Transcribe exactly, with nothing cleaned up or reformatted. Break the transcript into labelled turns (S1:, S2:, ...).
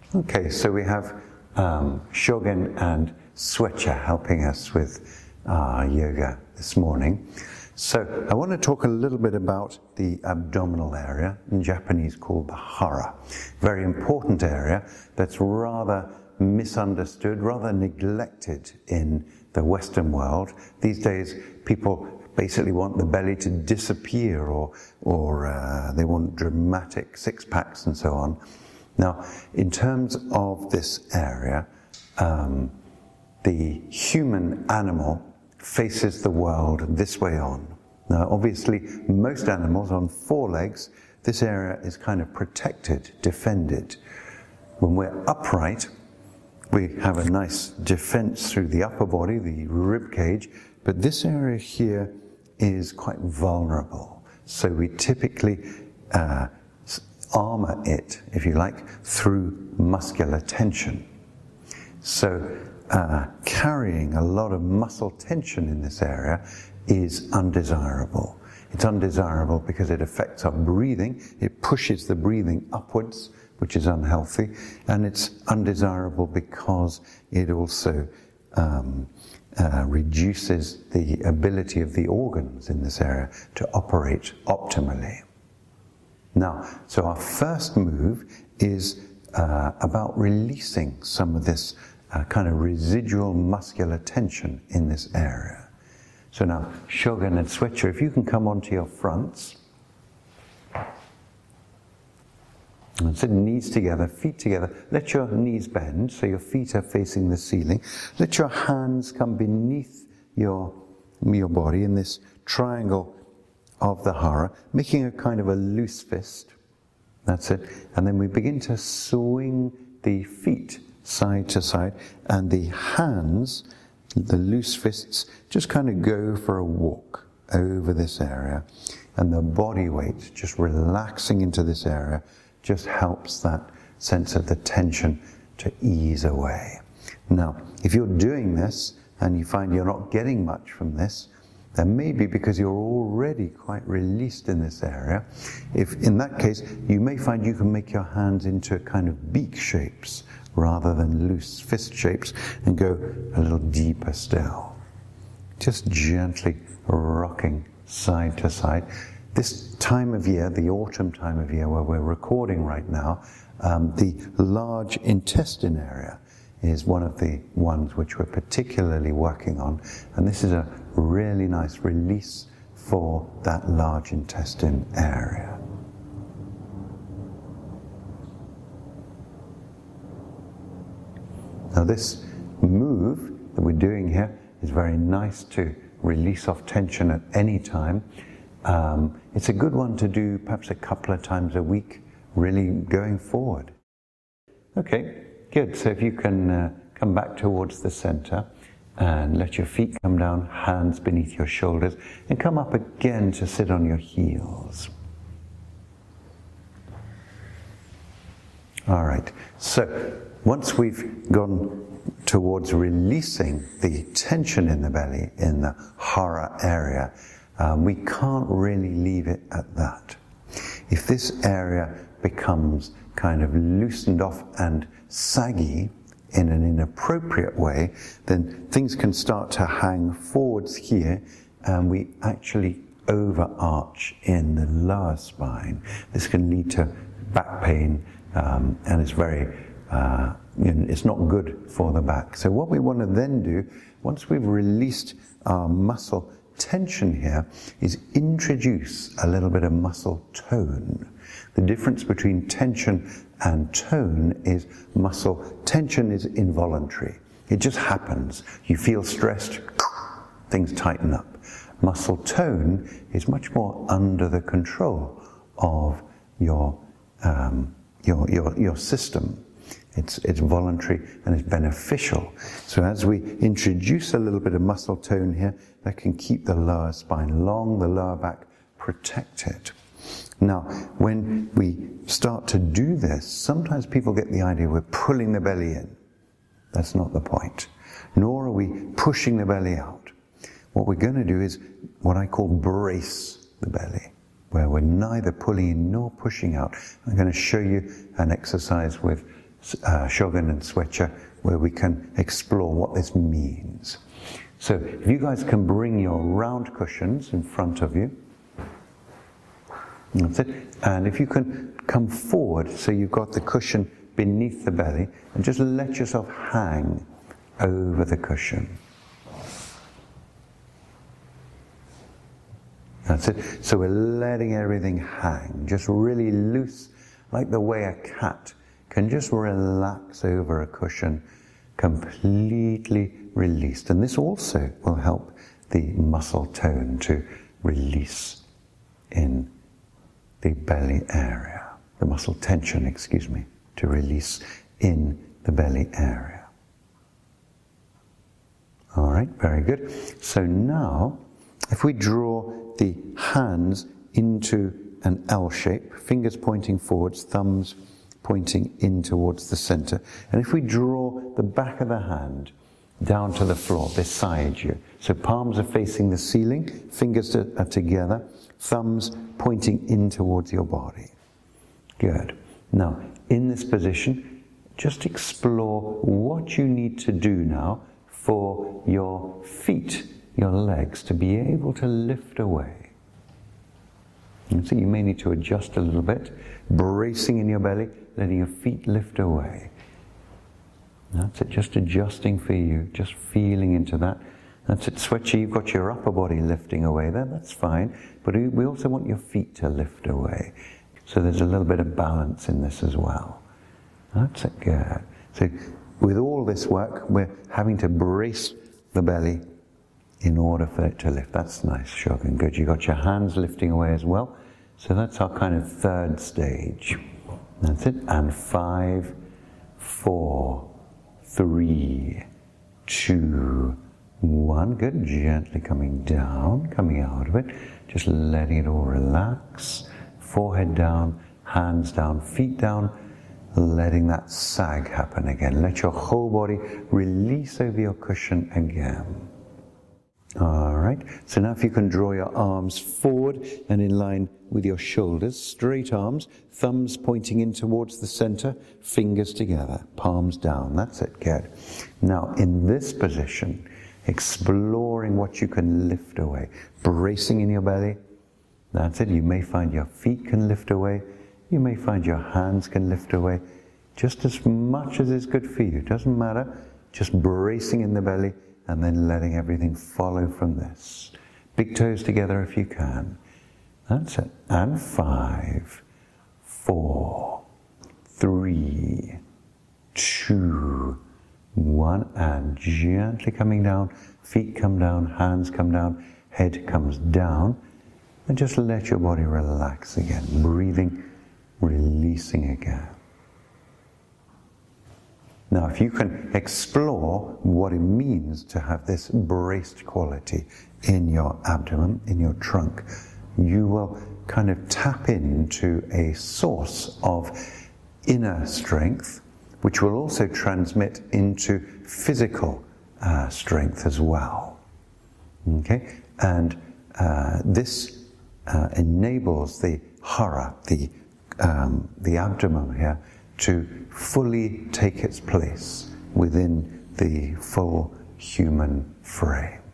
S1: Okay, so we have um, Shogen and Swecha helping us with uh, yoga this morning. So I want to talk a little bit about the abdominal area, in Japanese called the hara. Very important area that's rather misunderstood, rather neglected in the Western world. These days people basically want the belly to disappear, or, or uh, they want dramatic six-packs and so on. Now, in terms of this area, um, the human animal faces the world this way on. Now, obviously, most animals on four legs, this area is kind of protected, defended. When we're upright, we have a nice defense through the upper body, the rib cage, but this area here is quite vulnerable. So we typically uh, armor it, if you like, through muscular tension. So uh, carrying a lot of muscle tension in this area is undesirable. It's undesirable because it affects our breathing, it pushes the breathing upwards, which is unhealthy, and it's undesirable because it also um, uh, reduces the ability of the organs in this area to operate optimally. Now, so our first move is uh, about releasing some of this uh, kind of residual muscular tension in this area. So now, Shogen and Swecha, if you can come onto your fronts. And sit knees together, feet together. Let your knees bend so your feet are facing the ceiling. Let your hands come beneath your, your body in this triangle of the hara, making a kind of a loose fist. That's it. And then we begin to swing the feet side to side, and the hands, the loose fists, just kind of go for a walk over this area. And the body weight just relaxing into this area just helps that sense of the tension to ease away. Now, if you're doing this and you find you're not getting much from this, then maybe because you're already quite released in this area, if in that case, you may find you can make your hands into kind of beak shapes rather than loose fist shapes and go a little deeper still. Just gently rocking side to side. This time of year, the autumn time of year where we're recording right now, um, the large intestine area is one of the ones which we're particularly working on, and this is a really nice release for that large intestine area. Now this move that we're doing here is very nice to release off tension at any time. Um, it's a good one to do perhaps a couple of times a week, really going forward. Okay, good. So if you can uh, come back towards the center and let your feet come down, hands beneath your shoulders, and come up again to sit on your heels. All right, so once we've gone towards releasing the tension in the belly, in the hara area, Um, we can't really leave it at that. If this area becomes kind of loosened off and saggy in an inappropriate way, then things can start to hang forwards here, and we actually overarch in the lower spine. This can lead to back pain, um, and it's very, uh, you know, it's not good for the back. So what we want to then do, once we've released our muscle tension here, is introduce a little bit of muscle tone. The difference between tension and tone is muscle tension is involuntary. It just happens. You feel stressed, things tighten up. Muscle tone is much more under the control of your um, your, your, your system. It's, it's voluntary and it's beneficial. So as we introduce a little bit of muscle tone here, that can keep the lower spine long, the lower back protected. Now, when we start to do this, sometimes people get the idea we're pulling the belly in. That's not the point. Nor are we pushing the belly out. What we're going to do is what I call brace the belly, where we're neither pulling in nor pushing out. I'm going to show you an exercise with uh, Shogun and Switcher, where we can explore what this means. So if you guys can bring your round cushions in front of you, that's it. And if you can come forward so you've got the cushion beneath the belly, and just let yourself hang over the cushion. That's it. So we're letting everything hang, just really loose, like the way a cat can just relax over a cushion, completely released. And this also will help the muscle tone to release in the belly area, the muscle tension, excuse me, to release in the belly area. All right, very good. So now, if we draw the hands into an L shape, fingers pointing forwards, thumbs pointing in towards the center. And if we draw the back of the hand down to the floor beside you, so palms are facing the ceiling, fingers are together, thumbs pointing in towards your body. Good. Now, in this position, just explore what you need to do now for your feet, your legs, to be able to lift away. And so you may need to adjust a little bit, bracing in your belly, letting your feet lift away. That's it, just adjusting for you, just feeling into that. That's it, Switcher, you've got your upper body lifting away there, that's fine, but we also want your feet to lift away. So there's a little bit of balance in this as well. That's it, good. So with all this work, we're having to brace the belly in order for it to lift. That's nice, Shogun, good. You got your hands lifting away as well. So that's our kind of third stage. That's it, and five, four, three, two, one. Good, gently coming down, coming out of it, just letting it all relax. Forehead down, hands down, feet down, letting that sag happen again. Let your whole body release over your cushion again. All right, so now if you can draw your arms forward and in line with your shoulders, straight arms, thumbs pointing in towards the center, fingers together, palms down. That's it, good. Now in this position, exploring what you can lift away, bracing in your belly. That's it, you may find your feet can lift away, you may find your hands can lift away, just as much as is good for you, doesn't matter, just bracing in the belly and then letting everything follow from this. Big toes together if you can. That's it, and five, four, three, two, one, and gently coming down, feet come down, hands come down, head comes down, and just let your body relax again, breathing, releasing again. Now, if you can explore what it means to have this braced quality in your abdomen, in your trunk, you will kind of tap into a source of inner strength, which will also transmit into physical uh, strength as well. Okay? And uh, this Uh, enables the hara, the, um, the abdomen here, to fully take its place within the full human frame.